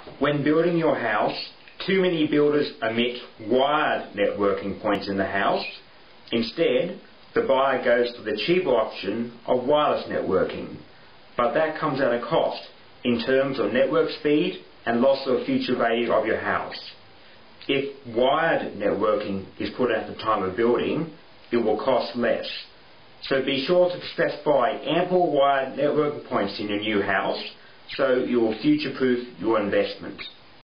When building your house, too many builders omit wired networking points in the house. Instead, the buyer goes for the cheaper option of wireless networking. But that comes at a cost in terms of network speed and loss of future value of your house. If wired networking is put at the time of building, it will cost less. So be sure to specify ample wired networking points in your new house so you will future-proof your investment.